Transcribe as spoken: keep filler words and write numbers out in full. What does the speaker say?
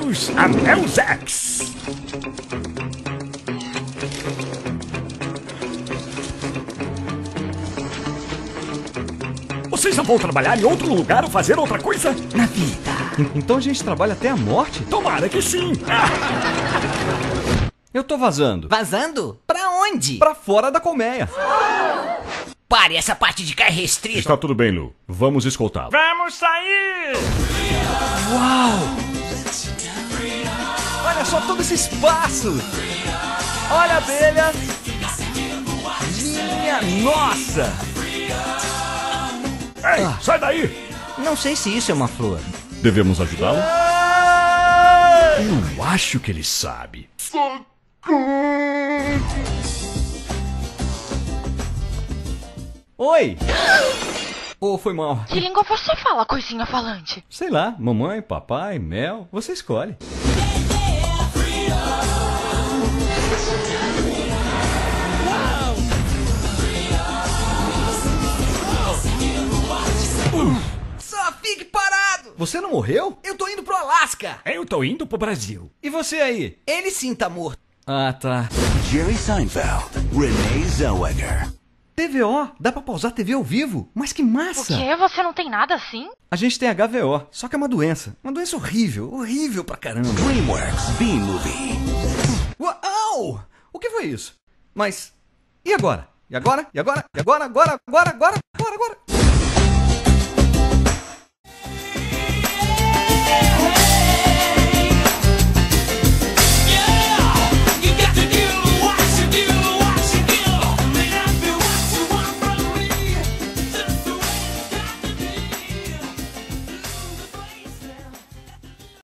Bem-vindos a Melzex! Vocês não vão trabalhar em outro lugar ou fazer outra coisa? Na vida. Então a gente trabalha até a morte? Tomara que sim! Eu tô vazando. Vazando? Pra onde? Pra fora da colmeia. Pare, essa parte de cá é restrita. Está tudo bem, Lu. Vamos escoltá-lo. Vamos sair! Uau! Olha só todo esse espaço! Olha a abelha! Minha nossa! Ei, ah. sai daí! Não sei se isso é uma flor. Devemos ajudá-lo? Eu acho que ele sabe. Oi! Ou oh, foi mal? Que língua você fala, coisinha falante? Sei lá, mamãe, papai, mel, você escolhe. Só fique parado! Você não morreu? Eu tô indo pro Alasca! Eu tô indo pro Brasil. E você aí? Ele sim tá morto. Ah, tá. Jerry Seinfeld, Renee Zellweger. T V O, dá pra pausar T V ao vivo? Mas que massa! O quê? Você não tem nada assim? A gente tem H V O, só que é uma doença. Uma doença horrível, horrível pra caramba. DreamWorks B-Movie. Uau! O que foi isso? Mas, e agora? E agora? E agora? E agora? Agora? Agora? Agora? Agora? Agora?